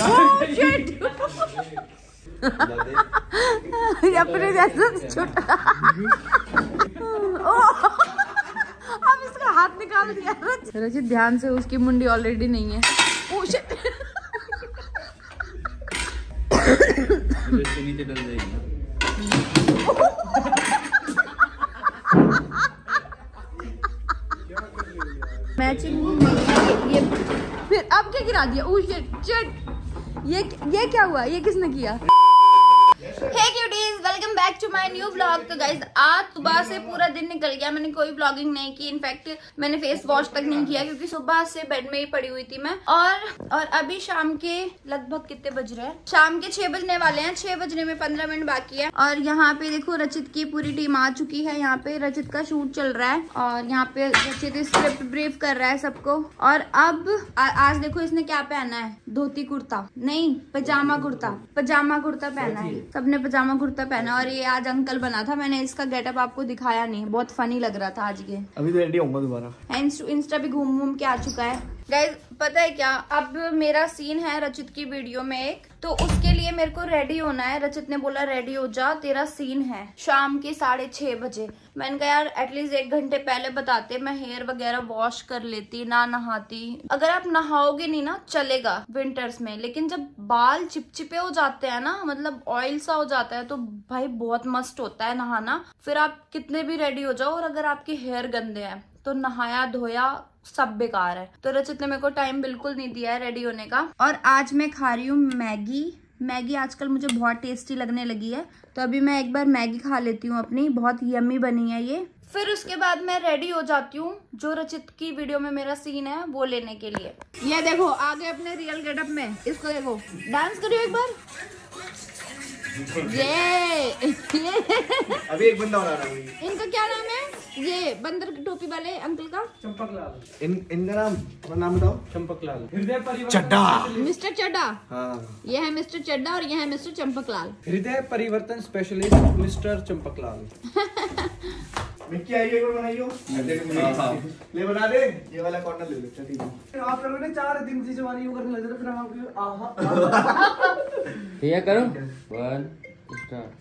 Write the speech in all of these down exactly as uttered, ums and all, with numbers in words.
अपने जैसा छोटा। अब इसका हाथ निकाल दिया। रचित ध्यान से, उसकी मुंडी ऑलरेडी नहीं है। Oh shit. नीचे डल जाएगी। मैचिंग ये फिर अब क्या गिरा दिया? Oh shit shit. ये ये क्या हुआ? ये किसने किया? Hey cuties, welcome back to my new vlog. तो गाइज आज सुबह से पूरा दिन निकल गया, मैंने कोई व्लॉगिंग नहीं की। इनफैक्ट मैंने फेस वॉश तक नहीं किया क्योंकि सुबह से बेड में ही पड़ी हुई थी मैं। और और अभी शाम के लगभग कितने बज रहे हैं? शाम के छह बजने वाले हैं। छह बजने में पंद्रह मिनट बाकी है। और यहाँ पे देखो रचित की पूरी टीम आ चुकी है। यहाँ पे रचित का शूट चल रहा है और यहाँ पे रचित स्क्रिप्ट ब्रीफ कर रहा है सबको। और अब आ, आज देखो इसने क्या पहना है? धोती कुर्ता नहीं, पजामा कुर्ता। पजामा कुर्ता पहना है, सबने पजामा कुर्ता पहना। और ये आज अंकल बना था, मैंने इसका गेटअप आपको दिखाया नहीं, बहुत फनी लग रहा था आज ये। अभी तो रेडी होऊंगा दोबारा। इंस्टा भी घूम घूम के आ चुका है। गाइज पता है क्या, अब मेरा सीन है रचित की वीडियो में एक, तो उसके लिए मेरे को रेडी होना है। रचित ने बोला रेडी हो जा, तेरा सीन है शाम के साढ़े छह बजे। मैंने कहा यार एटलीस्ट एक घंटे पहले बताते, मैं हेयर वगैरह वॉश कर लेती, ना नहाती। अगर आप नहाओगे नहीं ना चलेगा विंटर्स में, लेकिन जब बाल चिपचिपे हो जाते हैं ना, मतलब ऑयल सा हो जाता है, तो भाई बहुत मस्त होता है नहाना। फिर आप कितने भी रेडी हो जाओ और अगर आपके हेयर गंदे हैं तो नहाया धोया सब बेकार है। तो रचित ने मेरे को टाइम बिल्कुल नहीं दिया है रेडी होने का। और आज मैं खा रही हूँ मैगी। मैगी आजकल मुझे बहुत टेस्टी लगने लगी है, तो अभी मैं एक बार मैगी खा लेती हूँ अपनी। बहुत यम्मी बनी है ये। फिर उसके बाद मैं रेडी हो जाती हूँ जो रचित की वीडियो में मेरा सीन है वो लेने के लिए। ये देखो आगे अपने रियल गेटअप में, इसको देखो डांस करियो एक बार। ये अभी एक बंदा और आ रहा है। इनका क्या नाम है? ये बंदर की टोपी वाले अंकल का? चंपकलाल। इन इनका नाम, अपना नाम बताओ। चंपकलाल। हृदय चड्डा। मिस्टर चड्डा। हाँ। ये है मिस्टर चड्डा और ये है मिस्टर चंपकलाल। हृदय परिवर्तन स्पेशलिस्ट मिस्टर चंपकलाल। मिक्की आई एक बार बनाइयो। ले बना दे, ये वाला कॉर्नर ले ले। ठीक है। आप लोगों ने चार दिन से जवानी यूं करने लगे थे, फिर हम आपको आहा। ये करो। One start.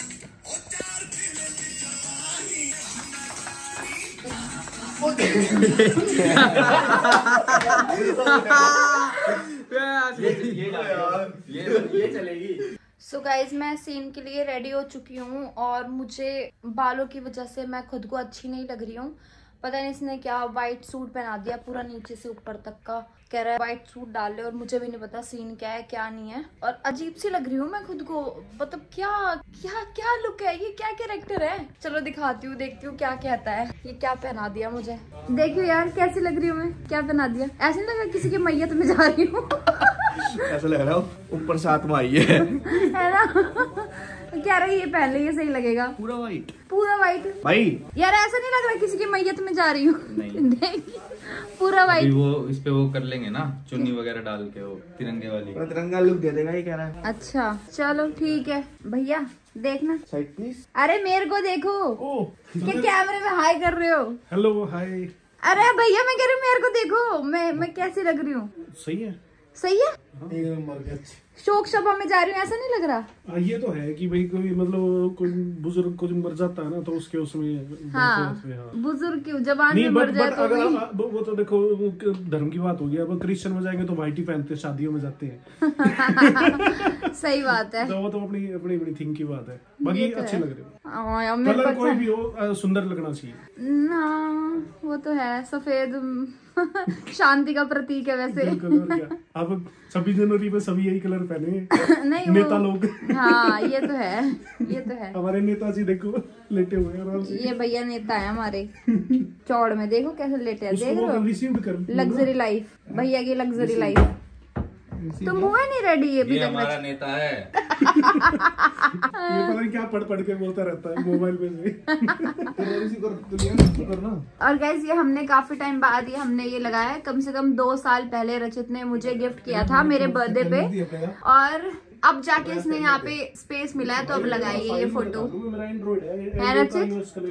ये ये चलेगी। सो गाइज मैं सीन के लिए रेडी हो चुकी हूँ और मुझे बालों की वजह से मैं खुद को अच्छी नहीं लग रही हूँ। पता नहीं इसने क्या व्हाइट सूट पहना दिया पूरा नीचे से ऊपर तक का। कह रहा है व्हाइट सूट डाल ले और मुझे भी नहीं पता सीन क्या है क्या नहीं है। और अजीब सी लग रही हूँ मैं खुद को, मतलब क्या क्या क्या लुक है ये, क्या कैरेक्टर है। चलो दिखाती हूँ, देखती हूँ क्या कहता है। ये क्या पहना दिया मुझे, देखियो यार कैसी लग रही हूँ मैं। क्या पहना दिया? ऐसे नहीं लगा किसी की मैयत में जा रही हूँ। ऐसा लग रहा है ऊपर साथ में आई है है ना? कह रही ये पहन ले, ये सही लगेगा। पूरा व्हाइट, पूरा व्हाइट भाई यार ऐसा नहीं लग रहा किसी की मैयत में जा रही हूँ। पूरा व्हाइट। वो इस पे वो कर लेंगे ना, चुन्नी वगैरह डाल के, वो तिरंगे वाली। तिरंगा लुक दे देगा ये कह रहा है। अच्छा चलो ठीक है भैया, देखना साइड प्लीज। अरे मेरे को देखो। ओ क्या कैमरे में हाय कर रहे हो? Hello hi. अरे भैया मैं कह रही हूँ मेरे को देखो, मैं मैं कैसी लग रही हूँ? सही है, सही है। एक नंबर का। शोक सभा में जा रही हूँ ऐसा नहीं लग रहा? आ, ये तो है कि भाई कोई मतलब कोई बुजुर्ग कुछ मर जाता है ना, तो उसके उसमें हाँ, बुजुर्ग क्यों जवान में नहीं, मर बट जाए बट तो अगर वही। आप- वो तो देखो धर्म की बात होगी। अब क्रिश्चियन में जाएंगे तो व्हाइट ही पहनते हैं, शादियों में जाते हैं। सही बात है। तो वो तो अपनी अपनी बड़ी थिंक की बात है। बाकी तो अच्छे है। लग रहे हो। हाँ, यार, मेरे कलर को कोई अच्छा- भी हो आ, सुंदर लगना चाहिए ना वो तो है, सफेद शांति का प्रतीक है वैसे। बिल्कुल, और क्या। अब छब्बीस जनवरी पे सभी यही कलर पहने नहीं नेता वो, लोग। हाँ ये तो है, ये तो है। हमारे नेताजी देखो लेटे हुए हैं आराम से। ये भैया नेता है हमारे। चौड़ में देखो कैसे लेटे हैं, देख रहे हो? रिसीव कर लग्जरी लाइफ, भैया की लग्जरी लाइफ। तुम हुए नहीं रेडी? ये भी ये हमारा नेता है। ये पता नहीं क्या पढ़ पढ़ के बोलता रहता है मोबाइल पे से। करना। और गाइस ये हमने काफी टाइम बाद ये हमने ये लगाया है। कम से कम दो साल पहले रचित ने मुझे गिफ्ट किया था मेरे बर्थडे पे। और अब जाके इसने यहाँ पे स्पेस मिला है तो अब लगाइए ये फोटो है रचित।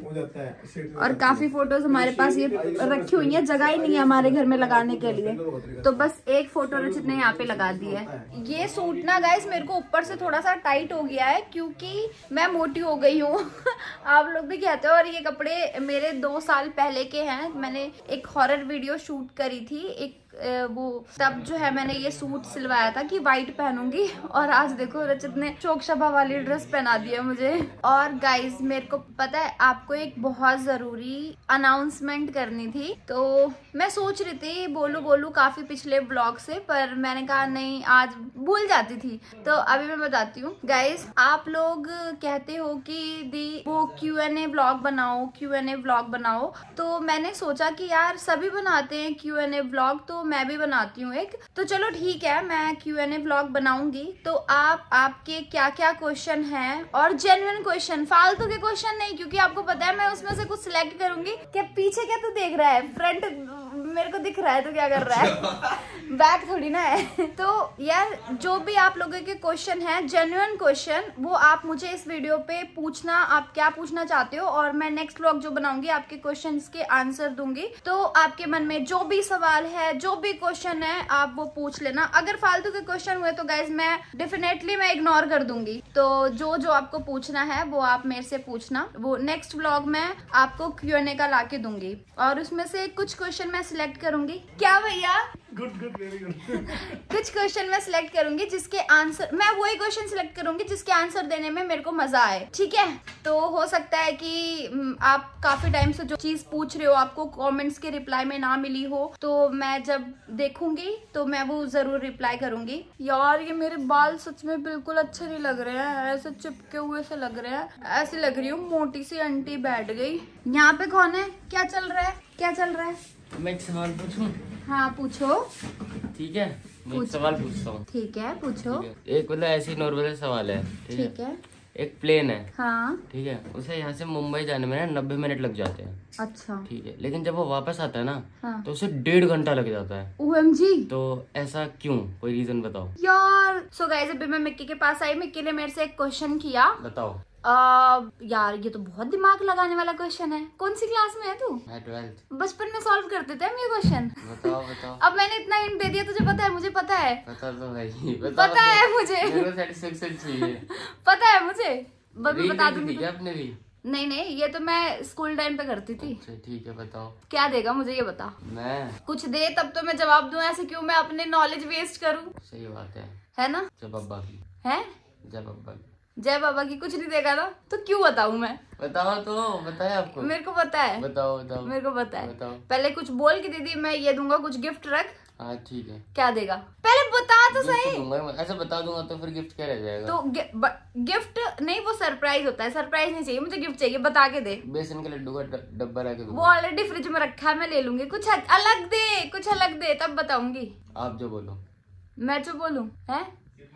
और काफी फोटोज हमारे पास ये रखी हुई है, जगह ही नहीं है हमारे घर में लगाने के लिए, तो बस एक फोटो रचित ने यहाँ पे लगा दी है। ये सूट ना गाइस मेरे को ऊपर से थोड़ा सा टाइट हो गया है क्योंकि मैं मोटी हो गई हूँ आप लोग भी कहते हो। और ये कपड़े मेरे दो साल पहले के हैं, मैंने एक हॉरर वीडियो शूट करी थी एक वो, तब जो है मैंने ये सूट सिलवाया था कि वाइट पहनूंगी, और आज देखो रचित ने चोक शबा वाली ड्रेस पहना दी है मुझे। और गाइज मेरे को पता है आपको एक बहुत जरूरी अनाउंसमेंट करनी थी, तो मैं सोच रही थी बोलू बोलू काफी पिछले ब्लॉग से, पर मैंने कहा नहीं आज भूल जाती थी, तो अभी मैं बताती हूँ। गाइज आप लोग कहते हो कि दी वो क्यू एन ए ब्लॉग बनाओ, क्यू एन ए ब्लॉग बनाओ, तो मैंने सोचा कि यार सभी बनाते हैं क्यू एन ए ब्लॉग, तो मैं भी बनाती हूँ एक, तो चलो ठीक है मैं क्यू एन ए ब्लॉग बनाऊंगी। तो आप आपके क्या क्या क्वेश्चन हैं, और जेन्युइन क्वेश्चन, फालतू के क्वेश्चन नहीं, क्योंकि आपको पता है मैं उसमें से कुछ सिलेक्ट करूंगी। क्या पीछे क्या तू देख रहा है, फ्रंट मेरे को दिख रहा है तो क्या कर रहा है बैक थोड़ी ना है तो यार जो भी आप लोगों के क्वेश्चन हैं जेन्युइन क्वेश्चन, वो आप मुझे इस वीडियो पे पूछना, आप क्या पूछना चाहते हो, और मैं नेक्स्ट व्लॉग जो बनाऊंगी आपके क्वेश्चंस के आंसर दूंगी। तो आपके मन में जो भी सवाल है, जो भी क्वेश्चन है, आप वो पूछ लेना। अगर फालतू के क्वेश्चन हुए तो गाइज मैं डेफिनेटली मैं इग्नोर कर दूंगी, तो जो जो आपको पूछना है वो आप मेरे से पूछना, वो नेक्स्ट व्लॉग में आपको क्यू एन ए का लाके दूंगी, और उसमें से कुछ क्वेश्चन मैं सिलेक्ट करूंगी। क्या भैया गुड गुड वेरी गुड कुछ क्वेश्चन मैं सिलेक्ट करूंगी जिसके आंसर, मैं वही क्वेश्चन सिलेक्ट करूंगी जिसके आंसर देने में मेरे को मजा आए, ठीक है। तो हो सकता है कि आप काफी टाइम से जो चीज पूछ रहे हो आपको कमेंट्स के रिप्लाई में ना मिली हो, तो मैं जब देखूंगी तो मैं वो जरूर रिप्लाई करूंगी। यार ये मेरे बाल सच में बिल्कुल अच्छे नहीं लग रहे हैं, ऐसे चिपके हुए से लग रहे हैं, ऐसी लग रही हूँ मोटी सी आंटी बैठ गई। यहाँ पे कौन है, क्या चल रहा है, क्या चल रहा है? मैं एक सवाल पूछूं? हाँ पूछो। ठीक है मैं एक सवाल पूछता हूँ। ठीक है पूछो। एक मतलब ऐसी नॉर्मल सवाल है, ठीक है? ठीक है। एक प्लेन है, हाँ ठीक है, उसे यहाँ से मुंबई जाने में ना नब्बे मिनट लग जाते हैं, अच्छा ठीक है, लेकिन जब वो वापस आता है ना हाँ। तो उसे डेढ़ घंटा लग जाता है। ओ एम जी, तो ऐसा क्यों, कोई रीजन बताओ यार। सो गाइस अभी मैं मिक्की के पास आई, मिक्की ने मेरे से एक क्वेश्चन किया। बताओ। आ, यार ये तो बहुत दिमाग लगाने वाला क्वेश्चन है। कौन सी क्लास में है तू? मैं ट्वेल्थ। बचपन में सॉल्व करते थे हम ये क्वेश्चन। बताओ बताओ। अब मैंने इतना हिंट दे दिया, तुझे पता है, मुझे पता है, बता दो भाई, पता है मुझे, सेटिस्फेक्शन चाहिए। पता है मुझे, बस बता दूंगी। क्या आपने भी? नहीं नहीं, ये तो मैं स्कूल टाइम पे करती थी। अच्छा ठीक है, बताओ क्या देगा मुझे, ये बता। मैं कुछ दे तब तो मैं जवाब दूं, ऐसे क्यों मैं अपने नॉलेज वेस्ट करूं? सही बात है, है ना? जब अब्बा की है जब अब्बा की जय बाबा की कुछ नहीं देगा ना, तो क्यों बताऊं मैं? बताओ तो, बताया आपको? मेरे को पता है, बताओ बताओ मेरे को पता है। बताओ। पहले कुछ बोल के दीदी मैं ये दूंगा, कुछ गिफ्ट रख। हाँ ठीक है। क्या देगा पहले बता तो गिफ्ट सही। दूंगा, ऐसे बता दूंगा तो फिर गिफ्ट क्या रह जाएगा? तो गिफ्ट नहीं, वो सरप्राइज होता है, सरप्राइज नहीं चाहिए मुझे, गिफ्ट चाहिए, बता के दे। बेसन के लड्डू का ड- डब्बा ला के वो दूंगा। ऑलरेडी फ्रिज में रखा है, मैं ले लूंगी। कुछ अलग दे, कुछ अलग दे, तब बताऊंगी। आप जो बोलो। मैं जो बोलूं है,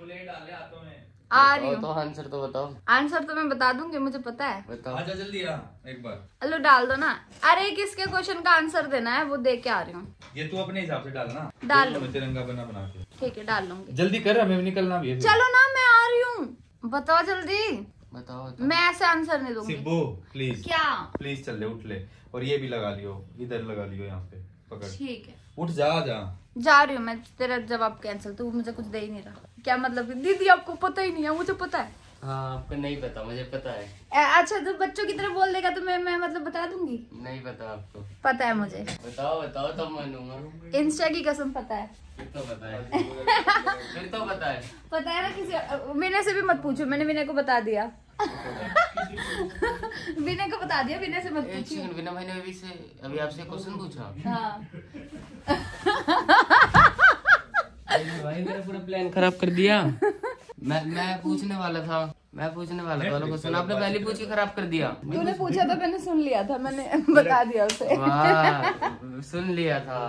आ रही तो हूँ। आंसर तो बताओ। आंसर तो मैं बता दूंगी, मुझे पता है। बताओ। आजा जल्दी आ एक बार। हेलो डाल दो ना। अरे किसके क्वेश्चन का आंसर देना है वो दे के आ रही हूँ। ये तू अपने हिसाब से डालना, डाल लो। मैं तिरंगा बना बना के। ठीक है डाल लूंगी। जल्दी कर, हमें भी निकलना भी है। चलो ना, मैं आ रही हूँ, बताओ जल्दी। बताओ बताओ। मैं ऐसे आंसर नहीं दूंगी। सिब्बू प्लीज, क्या? प्लीज चल ले, उठ ले, और ये भी लगा लियो, इधर लगा लियो, यहाँ पे पकड़। ठीक है उठ जा जा। जा रही हूँ मैं, तेरा जवाब कैंसिल, तू मुझे कुछ दे ही नहीं रहा। क्या मतलब? दीदी आपको पता ही नहीं है, मुझे पता है। हाँ आपको नहीं पता, मुझे पता है। ए, अच्छा तो बच्चों की तरह बोल देगा तो मैं मैं मतलब बता दूंगी। नहीं पता आपको? पता है मुझे। बताओ बताओ तब मानूंगा। इंस्टा की कसम पता है। फिर तो पता है। फिर तो पता है। पता है ना, किसी विनय से भी मत पूछो, मैंने विनय को बता दिया। विनय को बता दिया, विनय से मत एक पूछिए। सेकंड, बिना मैंने अभी से अभी आपसे क्वेश्चन पूछा। हाँ भाई मेरा पूरा प्लान खराब कर दिया। मैं मैं पूछने वाला था, मैं पूछने वाला था क्वेश्चन, आपने पहले पूछ के खराब कर दिया। तूने पूछा था, मैंने सुन लिया था, मैंने बता दिया उसे। वाह सुन लिया था।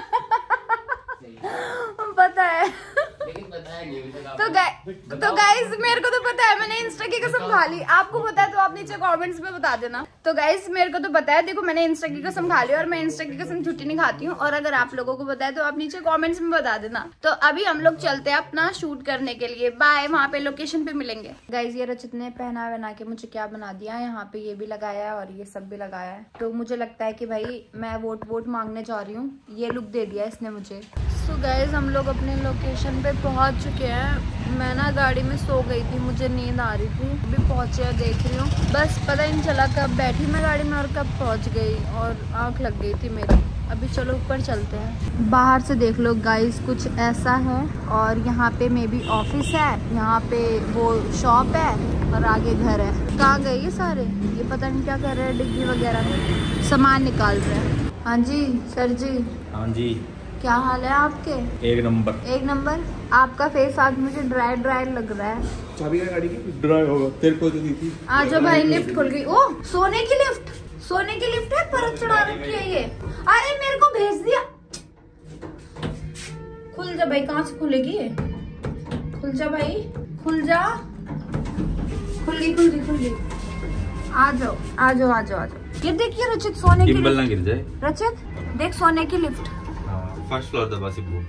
पता है। लेकिन पता है नहीं अभी तक तो गाइस तो गाइस मेरे को तो पता है, मैंने इंस्टा की कसम खा ली। आपको पता है तो आप नीचे कमेंट्स में बता देना। तो गाइस मेरे को तो पता है, देखो मैंने इंस्टा की कसम खा ली और मैं इंस्टा की कसम झूठी नहीं खाती हूँ। और अगर आप लोगों को पता है तो आप नीचे कमेंट्स में बता देना। तो अभी हम लोग चलते हैं अपना शूट करने के लिए, बाय। वहाँ पे लोकेशन पे मिलेंगे। गाइस ये रचित ने पहना बना के मुझे क्या बना दिया, यहाँ पे ये भी लगाया है और ये सब भी लगाया है। तो मुझे लगता है कि भाई मैं वोट वोट मांगने जा रही हूँ, ये लुक दे दिया इसने मुझे। सो so गाइस हम लोग अपने लोकेशन पे पहुँच चुके हैं। मैं ना गाड़ी में सो गई थी, मुझे नींद आ रही थी। अभी पहुँचे देख रही हूँ, बस पता ही नहीं चला कब बैठी मैं गाड़ी में और कब पहुँच गई और आँख लग गई थी मेरी। अभी चलो ऊपर चलते हैं। बाहर से देख लो गाइस कुछ ऐसा है और यहाँ पे मे बी ऑफिस है, यहाँ पे वो शॉप है और आगे घर है। कहाँ गए ये सारे, ये पता नहीं क्या कर रहे हैं, डिग्गी वगैरह में सामान निकाल रहे हैं। हाँ जी सर जी। हाँ जी, क्या हाल है आपके? एक नंबर एक नंबर। आपका फेस आज मुझे ड्राई ड्राई लग रहा है। चाबी का गाड़ी की ड्राई होगा, तेरे को तो दी थी। आ जाओ भाई, लिफ्ट खुल गई। ओ सोने की लिफ्ट, सोने की लिफ्ट है, परत चढ़ा रखी है ये। अरे मेरे को भेज दिया। खुल जा भाई, कहाँ से खुलेगी ये? खुल जा भाई, खुल जा। खुल गई खुल गई खुल गई। आ जाओ आ जाओ आ जाओ आ जाओ। ये देखिए रचित, सोने की टिम्बल ना लिफ्ट। गिर जाए। रचित देख सोने की लिफ्ट। फर्स्ट फ्लोर दबा से वो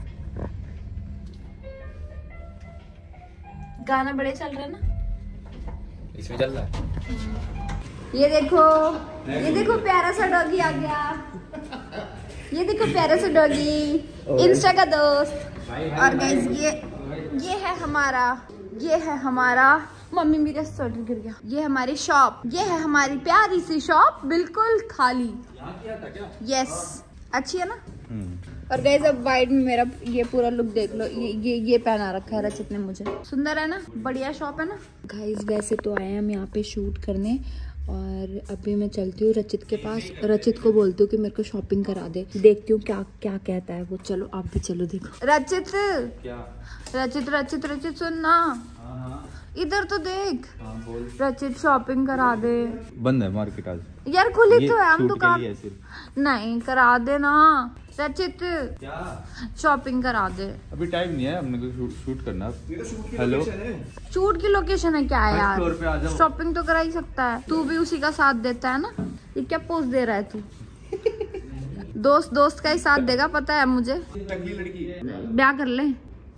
गाना बड़े चल रहा है ना, इसमें चल रहा है। ये देखो ये देखो प्यारा सा डॉगी आ गया। ये देखो प्यारा सा डॉगी, इंस्टा का दोस्त। और गाइस ये ये है हमारा ये है हमारा मम्मी मेरा स्वेटर गिर गया। ये हमारी शॉप, ये है हमारी प्यारी सी शॉप, बिल्कुल खाली। यस अच्छी है ना। और गाइस अब वाइड में मेरा ये पूरा लुक देख लो, ये ये ये पहना रखा है रचित ने मुझे। सुंदर है ना, बढ़िया शॉप है ना। गाइस वैसे तो आए हम यहाँ पे शूट करने और अभी मैं चलती हूँ रचित के पास। रचित को बोलती हूँ कि मेरे को शॉपिंग करा दे, देखती हूँ क्या क्या कहता है वो। चलो आप भी चलो देखो। रचित क्या? रचित रचित रचित सुन ना, इधर तो देख। हाँ, बोल। रचित शॉपिंग करा दे। बंद है मार्केट आज यार खुली तो है, हम शूट दुकान के लिए सिर्फ। नहीं करा दे ना रचित, क्या शॉपिंग करा दे। अभी टाइम नहीं है, हमने को शूट, शूट करना। हेलो, शूट की लोकेशन है क्या फर्स्ट यार, फ्लोर पे आ जाओ। शॉपिंग तो करा ही सकता है। तू भी उसी का साथ देता है ना, ये क्या पोज दे रहा है तू? दोस्त दोस्त का ही साथ देगा, पता है मुझे। लड़की ब्याह कर ले।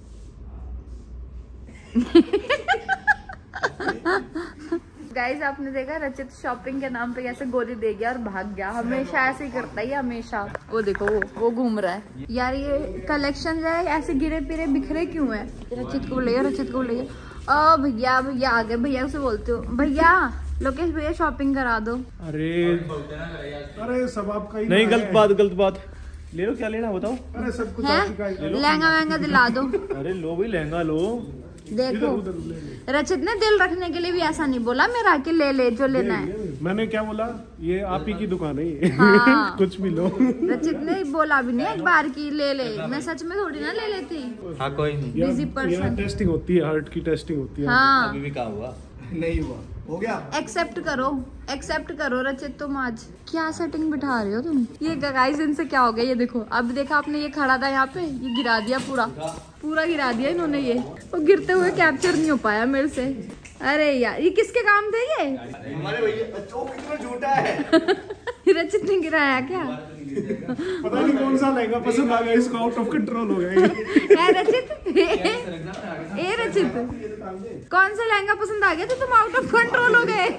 गाइस आपने देखा रचित शॉपिंग के नाम पे कैसे गोली दे गया और भाग गया। हमेशा ऐसे ही करता है, हमेशा। वो देखो वो वो घूम रहा है। यार ये कलेक्शन जो है ऐसे गिरे पिरे बिखरे क्यों है? रचित को बोलिए, रचित को बोलिए। ओ भैया भैया आ गए, भैया उसे बोलते हो भैया, लोकेश भैया शॉपिंग करा दो। अरे अरे सब आपका ही नहीं, है। गलत बात गलत बात। ले लो, क्या लेना बताओ। अरे सब कुछ है आपकी का ही। लहंगा वहंगा दिला दो। अरे लो भाई, लहंगा लो। देखो रचित ने दिल रखने के लिए भी ऐसा नहीं बोला मेरा कि ले ले जो लेना है। मैंने क्या बोला, ये आप ही की दुकान है ये। हाँ। कुछ भी लो। रचित ने बोला भी नहीं एक बार की ले ले, मैं सच में थोड़ी ना ले लेती। हाँ कोई नहीं। Busy person. टेस्टिंग होती है, हार्ट की टेस्टिंग होती है। हाँ अभी भी कहा हुआ नहीं हुआ, हो गया। एक्सेप्ट करो, एक्सेप्ट करो रचित। तुम आज क्या सेटिंग बिठा रहे हो तुम? ये गाइस इनसे क्या हो गया, ये देखो। अब देखा आपने, ये खड़ा था यहाँ पे, ये गिरा दिया पूरा पूरा गिरा दिया इन्होंने। ये वो गिरते हुए कैप्चर नहीं हो पाया मेरे से। अरे यार ये किसके काम थे ये? हमारे भैया चौक कितना झूठा है। रचित ने गिराया क्या? पता नहीं कौन सा लहंगा पसंद आ गया इसको, आउट ऑफ कंट्रोल हो गया। ए रचित, ए रचित, कौन सा लहंगा पसंद आ गया तो तुम आउट ऑफ कंट्रोल हो गए?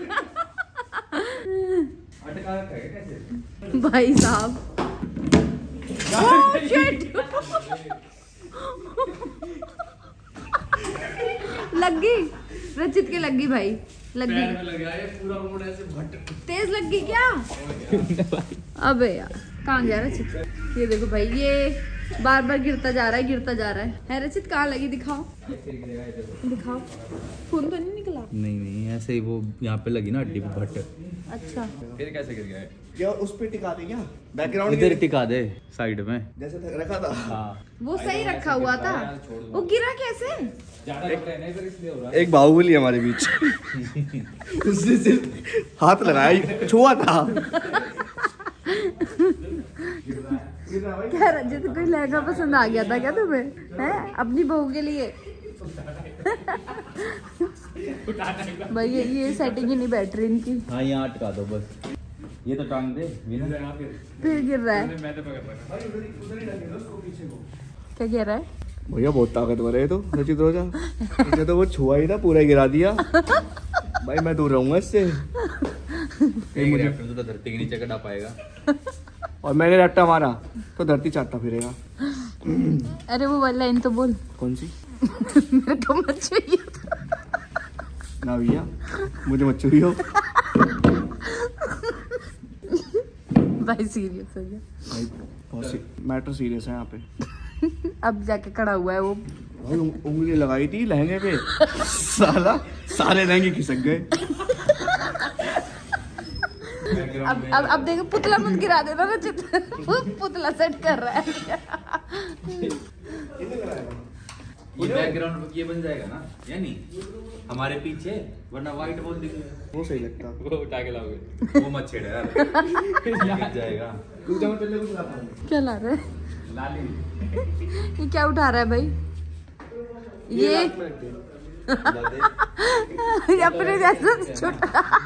भाई साहब oh, shit! लग गई रचित के, लग गई भाई, लग गई। तेज लग गई क्या? अबे यार कहाँ गया रचित? ये देखो भाई, ये बार बार गिरता जा रहा है, गिरता जा रहा है। है रचित कहाँ लगी, दिखाओ दिखाओ। खून तो नहीं निकला? नहीं नहीं, ऐसे ही वो यहाँ पे लगी ना हड्डी पे भट्ट। अच्छा फिर कैसे गिर गया? क्या उस पे टिका दे क्या? बैकग्राउंड इधर टिका दे साइड में, जैसे रखा था। हाँ वो सही रखा हुआ था, वो गिरा कैसे? एक, एक बाहुबली हमारे बीच। उसने सिर्फ हाथ लगाया, छुआ था। क्या रंजित, कोई लहंगा पसंद आ गया था क्या तुम्हें? है अपनी बहू के लिए? भाई ये ये सेटिंग ही नहीं बैठ रही इनकी। हाँ यहाँ अटका दो बस, ये तो टांग दे। फिर गिर रहा है। क्या गिर रहा है? भैया बहुत ताकतवर है तो रचित रोजा, इसे तो वो छुआ ही था, पूरा गिरा दिया। भाई मैं दूर रहूंगा इससे। तो धरती के नीचे कटा पाएगा। और मैंने रट्टा मारा तो धरती चाटता फिरेगा। अरे वो वाली लाइन तो बोल। कौन सी? मेरे को मत छुइए ना भैया, मुझे मत छुइयो। भाई सीरियस हो गया भाई, बहुत मैटर सीरियस है यहाँ पे। अब जाके खड़ा हुआ है वो। भाई उंगली लगाई थी लहंगे पे, साला सारे लहंगे खिसक गए। अब अब अब देखो, पुतला मत गिरा देना रचित। पुतला सेट कर रहा है। ये बैकग्राउंड ये बन जाएगा ना, या नहीं हमारे पीछे, वरना व्हाइट बोल देंगे। वो सही लगता। वो उठा के लाओगे, वो मत छेड़ यार, गिर जाएगा। क्या ला रहा है? लाली ये क्या उठा रहा है भाई? ये अपने जैसा छोटा।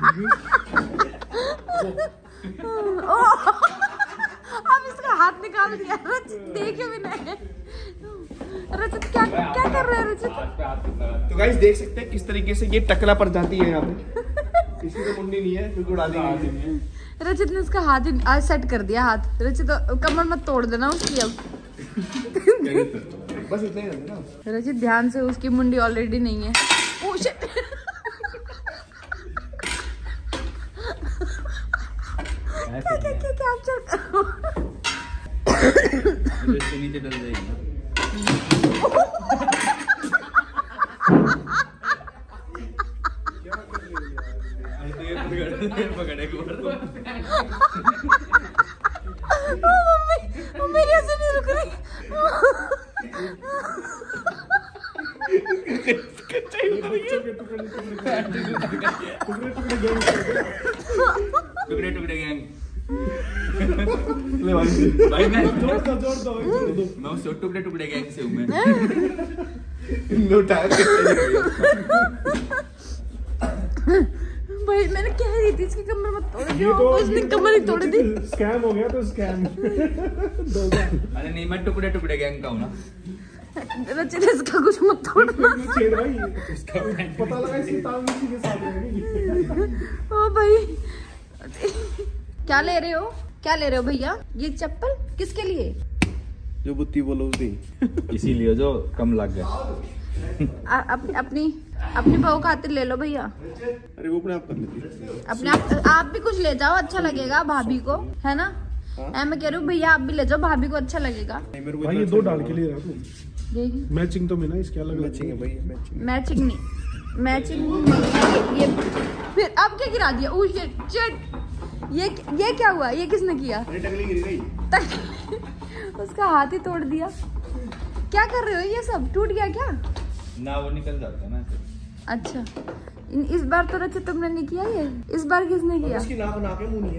ओ, अब इसका हाथ निकाल दिया। रचित देखे भी नहीं। रचित क्या क्या कर रहे हैं रचित? तो गाइस देख सकते हैं किस तरीके से ये टकला पर जाती है यहाँ पे। किसी को मुंडी नहीं है क्योंकि उड़ा दी गई है। रचित ने उसका हाथ आज सेट कर दिया। हाथ रचित कमर मत तोड़ देना उसकी अब। बस इतना ही ना। रचित ध्यान से, उसकी मुंडी ऑलरेडी नहीं है। Oh shit. क्या क्या क्या क्या आप चल इसके नीचे डल जाएगी ना। ओ मम्मी, ओ मेरी ऐसे नहीं रुक रही। टुकड़े टुकड़े गैंग। ले भाई भाई मैं जोड़ दो जोड़ दो मैं उस टुकड़े टुकड़े गैंग से हूँ मैं। भाई मैंने कह रही थी इसकी कमर मत तोड़ ये तो उसने कमर ही तोड़ दी। स्कैम हो गया तो स्कैम। अरे नहीं, मैं टुकड़े टुकड़े गैंग का हूँ ना। रचित इसका कुछ मत तोड़ना। छेद भाई, पता लगा इसकी तांग इसी के साथ रहेगी। ओ भाई क्या ले रहे हो? क्या ले रहे हो भैया? ये चप्पल किसके लिए? जो बुत्ती बोलो उसकी। इसीलिए जो कम लग गया। आ, अप, अपनी अपनी बहू खातिर ले लो भैया। अरे वो अपने आप कर लेती। अपने आप आप भी कुछ ले जाओ, अच्छा लगेगा भाभी को, है ना? मैं कह रही हूँ भैया आप भी ले जाओ, भाभी को अच्छा लगेगा। भाई ये दो डाल के ले रहा तू। देखिए मैचिंग तो मिला, इसके अलग मैचिंग है भाई, मैचिंग। मैचिंग नहीं, मैचिंग नहीं। ये फिर अब क्या गिरा दिया? Oh shit shit. ये ये क्या हुआ? ये किसने किया? अरे टकली गिरी गई। उसका हाथ ही तोड़ दिया। क्या कर रहे हो? ये सब टूट गया क्या? ना वो निकल जाता ना। अच्छा इन- इस बार तो रचित तुमने नहीं किया ये? इस बार किसने किया? उसकी नाक नाक है, मुंह नहीं है।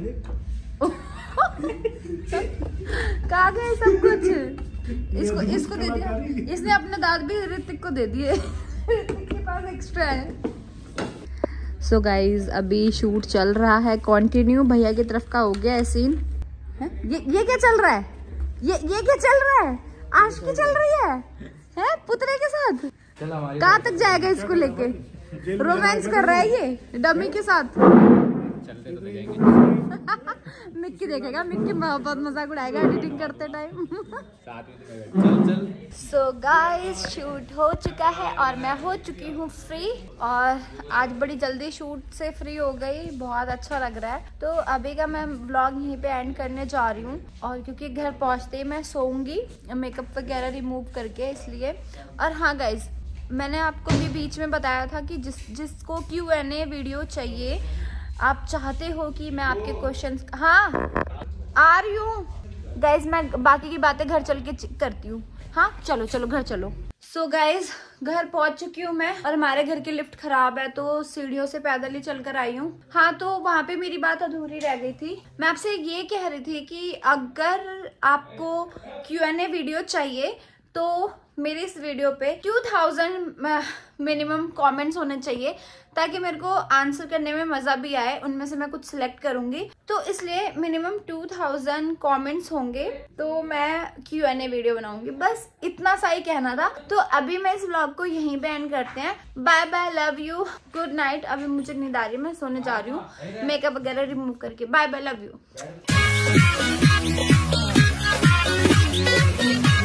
कहाँ गए सब कुछ? इसको इसको दे दिया। इसने अपने दांत भी ऋतिक को दे दिए। ऋतिक के पास एक्स्ट्रा है। सो so गाइज अभी शूट चल रहा है कंटिन्यू। भैया की तरफ का हो गया है सीन। है? ये ये क्या चल रहा है? ये ये क्या चल रहा है? आशिकी चल रही है हैं पुतले के साथ? कहाँ तक जाएगा इसको लेके? रोमांस कर रहा है ये डमी के साथ। चलते तो जाएंगे। मिक्की देखेगा, मिक्की बहुत मजाक उड़ाएगा एडिटिंग करते टाइम। चल चल। सो गाइस शूट हो चुका है और मैं हो चुकी हूँ फ्री। और आज बड़ी जल्दी शूट से फ्री हो गई, बहुत अच्छा लग रहा है। तो अभी का मैं ब्लॉग यहीं पे एंड करने जा रही हूँ। और क्योंकि घर पहुँचते ही मैं सोऊंगी मेकअप वगैरह रिमूव करके, इसलिए। और हाँ गाइज मैंने आपको भी बीच में बताया था कि जिस जिसको क्यू एन ए वीडियो चाहिए, आप चाहते हो कि मैं आपके क्वेश्चंस, हाँ आ रही हूँ गाइज, मैं बाकी की बातें घर चल के करती हूँ। हाँ चलो चलो घर चलो। सो so गाइज घर पहुंच चुकी हूँ मैं, और हमारे घर की लिफ्ट खराब है तो सीढ़ियों से पैदल ही चल कर आई हूँ। हाँ तो वहाँ पे मेरी बात अधूरी रह गई थी। मैं आपसे ये कह रही थी कि अगर आपको क्यू एन ए वीडियो चाहिए तो मेरी इस वीडियो पे टू थाउजेंड मिनिमम कमेंट्स होने चाहिए ताकि मेरे को आंसर करने में मजा भी आए। उनमें से मैं कुछ सिलेक्ट करूंगी, तो इसलिए मिनिमम टू थाउजेंड कमेंट्स होंगे तो मैं क्यू एन ए वीडियो बनाऊंगी। बस इतना सा ही कहना था। तो अभी मैं इस व्लॉग को यहीं पे एंड करते हैं। Bye bye, love you, good night. अभी मुझे नींद आ रही है, मैं सोने जा रही हूँ मेकअप वगैरह रिमूव करके। Bye bye, love you.